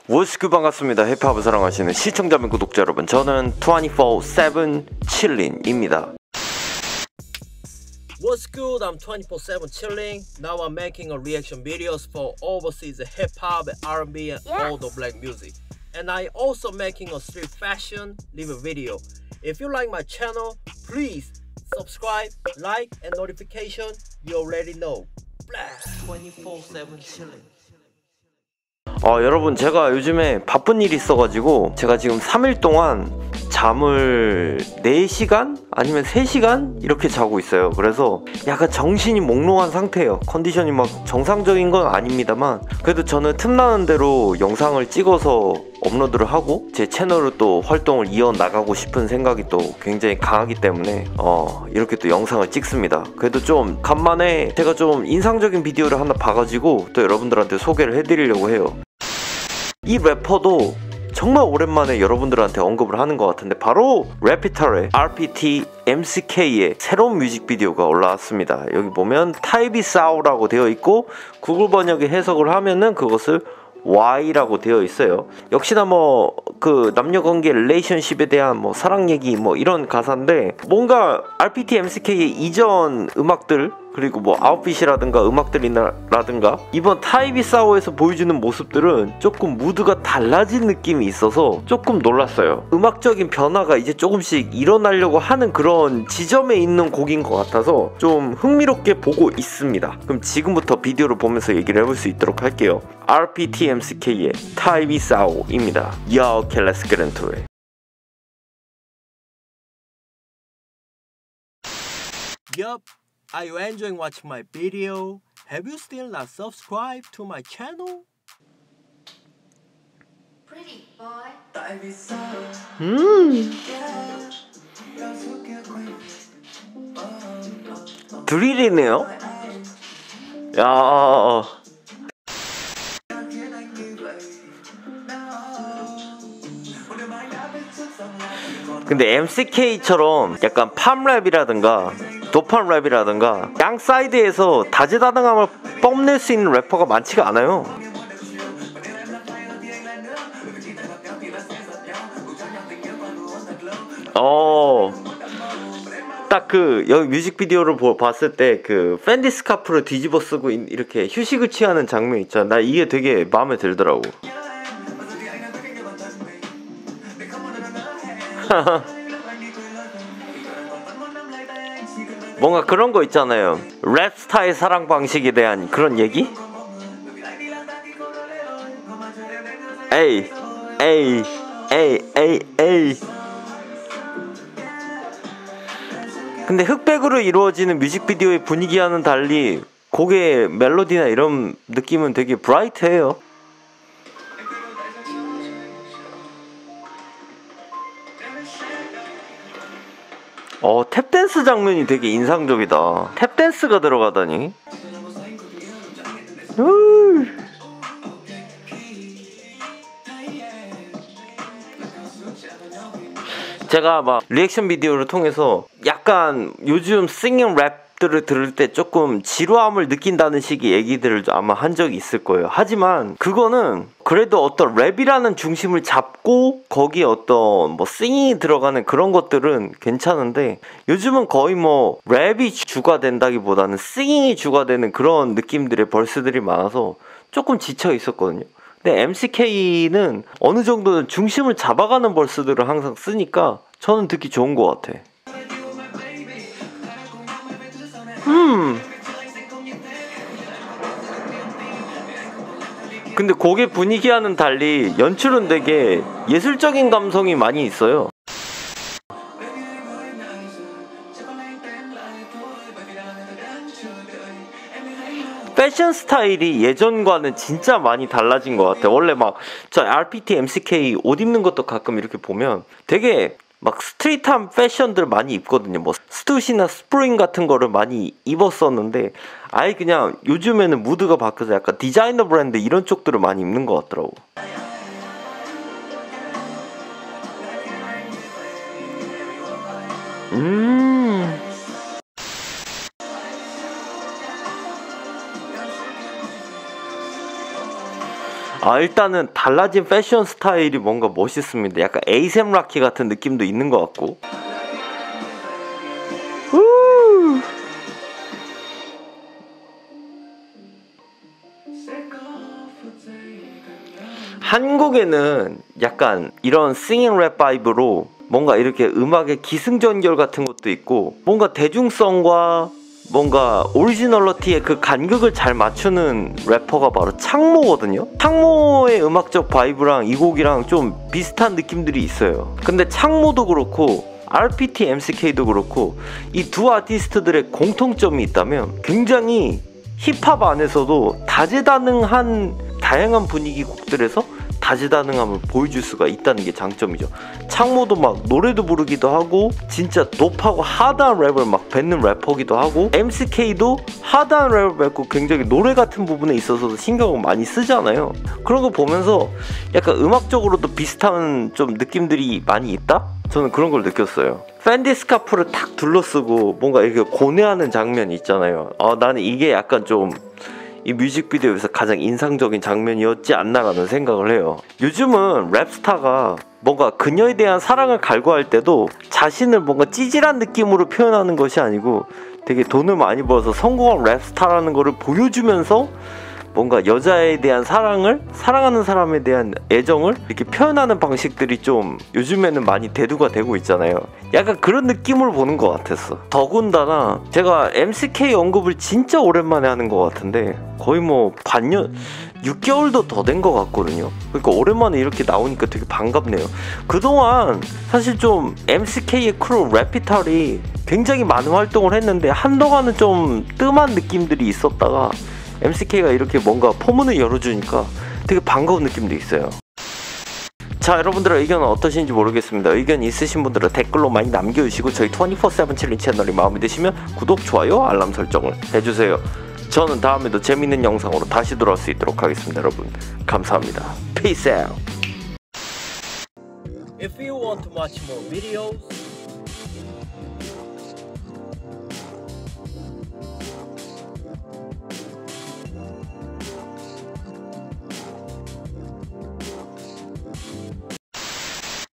워스큐 반갑습니다. 힙합을 사랑하시는 시청자 및 구독자 여러분, 저는 24/7 칠린입니다. What's good? I'm 24/7 chilling. Now I'm making a reaction videos for overseas hip hop, R&B, and all the black music. And I also making a street fashion review video. If you like my channel, please subscribe, like, and notification. You already know. Blast 24/7 chilling. 여러분, 제가 요즘에 바쁜 일이 있어가지고 제가 지금 3일 동안 잠을 4시간? 아니면 3시간? 이렇게 자고 있어요. 그래서 약간 정신이 몽롱한 상태예요. 컨디션이 막 정상적인 건 아닙니다만, 그래도 저는 틈나는 대로 영상을 찍어서 업로드를 하고 제 채널로 또 활동을 이어나가고 싶은 생각이 또 굉장히 강하기 때문에 이렇게 또 영상을 찍습니다. 그래도 좀 간만에 제가 좀 인상적인 비디오를 하나 봐가지고 또 여러분들한테 소개를 해드리려고 해요. 이 래퍼도 정말 오랜만에 여러분들한테 언급을 하는 것 같은데, 바로 래피터의 RPT MCK의 새로운 뮤직비디오가 올라왔습니다. 여기 보면 타입이 싸우라고 되어 있고, 구글 번역에 해석을 하면은 그것을 Y라고 되어 있어요. 역시나 뭐 그 남녀관계 릴레이션십에 대한 뭐 사랑 얘기 뭐 이런 가사인데, 뭔가 RPT MCK의 이전 음악들, 그리고 뭐 아웃핏이라든가 음악들이라든가 이번 타입이 싸워에서 보여주는 모습들은 조금 무드가 달라진 느낌이 있어서 조금 놀랐어요. 음악적인 변화가 이제 조금씩 일어나려고 하는 그런 지점에 있는 곡인 것 같아서 좀 흥미롭게 보고 있습니다. 그럼 지금부터 비디오를 보면서 얘기를 해볼 수 있도록 할게요. RPT MCK의 타입이 싸워입니다. Yo, okay, let's get into it. Yup. Are you enjoying watching my video? Have you still not subscribed to my channel? Pretty boy. 드릴이네요. 야. 근데 MCK처럼 약간 팝랩이라든가 도판 랩이라든가 양 사이드에서 다재다능함을 뽐낼 수 있는 래퍼가 많지가 않아요. 딱 그 여기 뮤직비디오를 봤을 때 그 팬디 스카프를 뒤집어 쓰고 이렇게 휴식을 취하는 장면 있잖아. 나 이게 되게 마음에 들더라고. 뭔가 그런 거 있잖아요. 랩스타의 사랑 방식에 대한 그런 얘기? 에이. 근데 흑백으로 이루어지는 뮤직비디오의 분위기와는 달리 곡의 멜로디나 이런 느낌은 되게 브라이트해요. 탭댄스 장면이 되게 인상적이다. 탭댄스가 들어가다니. 제가 막 리액션 비디오를 통해서 약간 요즘 싱잉 랩들을 들을 때 조금 지루함을 느낀다는 식의 얘기들을 아마 한 적이 있을 거예요. 하지만 그거는 그래도 어떤 랩이라는 중심을 잡고 거기에 어떤 뭐 싱잉이 들어가는 그런 것들은 괜찮은데, 요즘은 거의 뭐 랩이 주가 된다기보다는 싱잉이 주가 되는 그런 느낌들의 벌스들이 많아서 조금 지쳐 있었거든요. 근데 MCK는 어느 정도는 중심을 잡아가는 벌스들을 항상 쓰니까 저는 듣기 좋은 것 같아. 근데 곡의 분위기와는 달리 연출은 되게 예술적인 감성이 많이 있어요. 패션 스타일이 예전과는 진짜 많이 달라진 것 같아요. 원래 막 저 RPT MCK 옷 입는 것도 가끔 이렇게 보면 되게 막 스트릿한 패션들 많이 입거든요. 뭐 스투시나 스프링 같은 거를 많이 입었었는데, 아예 그냥 요즘에는 무드가 바뀌어서 약간 디자이너 브랜드 이런 쪽들을 많이 입는 것 같더라고. 일단은 달라진 패션 스타일이 뭔가 멋있습니다. 약간 에이셈 라키 같은 느낌도 있는 것 같고. 한국에는 약간 이런 싱잉 랩 바이브로 뭔가 이렇게 음악의 기승전결 같은 것도 있고, 뭔가 대중성과 뭔가 오리지널리티의 그 간극을 잘 맞추는 래퍼가 바로 창모거든요. 창모의 음악적 바이브랑 이 곡이랑 좀 비슷한 느낌들이 있어요. 근데 창모도 그렇고 RPT, MCK도 그렇고 이 두 아티스트들의 공통점이 있다면 굉장히 힙합 안에서도 다재다능한 다양한 분위기 곡들에서 다재다능함을 보여줄 수가 있다는 게 장점이죠. 창모도 막 노래도 부르기도 하고 진짜 높하고 하드한 랩을 막 뱉는 래퍼기도 하고, MCK도 하드한 랩을 뱉고 굉장히 노래 같은 부분에 있어서도 신경을 많이 쓰잖아요. 그런 거 보면서 약간 음악적으로도 비슷한 좀 느낌들이 많이 있다? 저는 그런 걸 느꼈어요. 팬디 스카프를 탁 둘러쓰고 뭔가 이렇게 고뇌하는 장면이 있잖아요. 나는 이게 약간 좀 이 뮤직비디오에서 가장 인상적인 장면이었지 않나라는 생각을 해요. 요즘은 랩스타가 뭔가 그녀에 대한 사랑을 갈구할 때도 자신을 뭔가 찌질한 느낌으로 표현하는 것이 아니고 되게 돈을 많이 벌어서 성공한 랩스타라는 거를 보여주면서 뭔가 여자에 대한 사랑을, 사랑하는 사람에 대한 애정을 이렇게 표현하는 방식들이 좀 요즘에는 많이 대두가 되고 있잖아요. 약간 그런 느낌을 보는 것 같았어. 더군다나 제가 MCK 언급을 진짜 오랜만에 하는 것 같은데 거의 뭐 반년, 6개월도 더 된 것 같거든요. 그러니까 오랜만에 이렇게 나오니까 되게 반갑네요. 그동안 사실 좀 MCK의 크루 래피탈이 굉장히 많은 활동을 했는데 한동안은 좀 뜸한 느낌들이 있었다가 MCK가 이렇게 뭔가 포문을 열어주니까 되게 반가운 느낌도 있어요. 자, 여러분들의 의견은 어떠신지 모르겠습니다. 의견 있으신 분들은 댓글로 많이 남겨주시고 저희 24/7 챌린지 채널이 마음에 드시면 구독, 좋아요, 알람 설정을 해주세요. 저는 다음에도 재밌는 영상으로 다시 돌아올 수 있도록 하겠습니다. 여러분 감사합니다. Peace out. If you want to watch more videos,